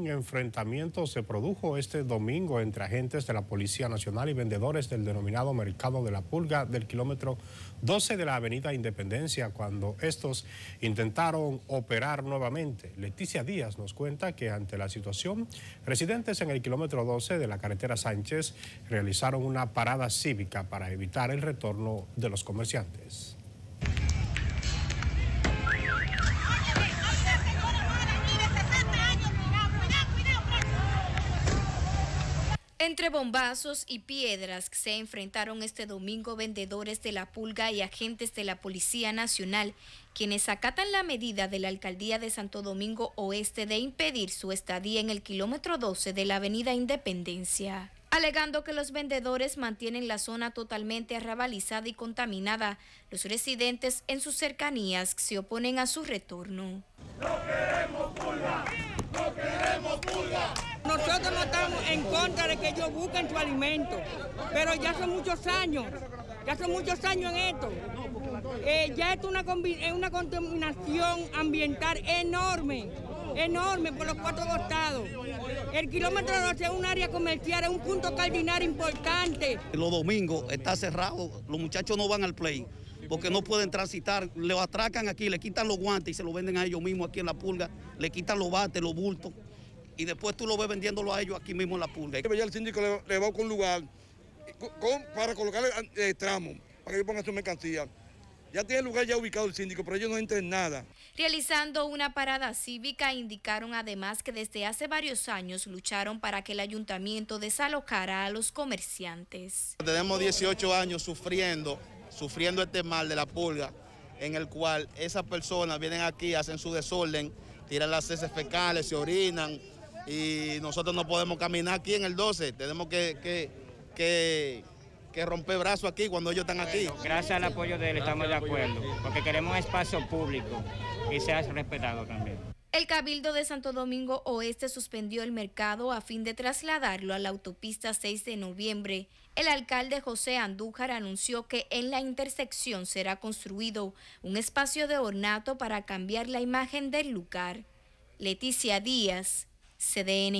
enfrentamiento se produjo este domingo entre agentes de la Policía Nacional y vendedores del denominado Mercado de la Pulga del kilómetro 12 de la Avenida Independencia cuando estos intentaron operar nuevamente. Leticia Díaz nos cuenta que ante la situación, residentes en el kilómetro 12 de la carretera Sánchez realizaron una parada cívica para evitar el retorno de los comerciantes. Entre bombazos y piedras se enfrentaron este domingo vendedores de la Pulga y agentes de la Policía Nacional, quienes acatan la medida de la Alcaldía de Santo Domingo Oeste de impedir su estadía en el kilómetro 12 de la Avenida Independencia, alegando que los vendedores mantienen la zona totalmente arrabalizada y contaminada. Los residentes en sus cercanías se oponen a su retorno. ¡No queremos pulga! ¡No queremos pulga! Nosotros no estamos en contra de que ellos busquen su alimento, pero ya son muchos años en esto. Ya es una contaminación ambiental enorme por los cuatro costados. El kilómetro 12 es un área comercial, es un punto cardinal importante. Los domingos está cerrado, los muchachos no van al play porque no pueden transitar, le atracan aquí, le quitan los guantes y se los venden a ellos mismos aquí en la Pulga, le quitan los bates, los bultos. Y después tú lo ves vendiéndolo a ellos aquí mismo en la Pulga. Ya el síndico le va a un lugar para colocarle tramos, para que ellos pongan su mercancía. Ya tiene el lugar ya ubicado el síndico, pero ellos no entran en nada. Realizando una parada cívica, indicaron además que desde hace varios años lucharon para que el ayuntamiento desalojara a los comerciantes. Tenemos 18 años sufriendo este mal de la Pulga, en el cual esas personas vienen aquí, hacen su desorden, tiran las heces fecales, se orinan, y nosotros no podemos caminar aquí en el 12, tenemos que romper brazos aquí cuando ellos están aquí. Gracias al apoyo de él estamos de acuerdo, porque queremos espacio público y sea respetado también. El Cabildo de Santo Domingo Oeste suspendió el mercado a fin de trasladarlo a la autopista 6 de noviembre. El alcalde José Andújar anunció que en la intersección será construido un espacio de ornato para cambiar la imagen del lugar. Leticia Díaz, CDN.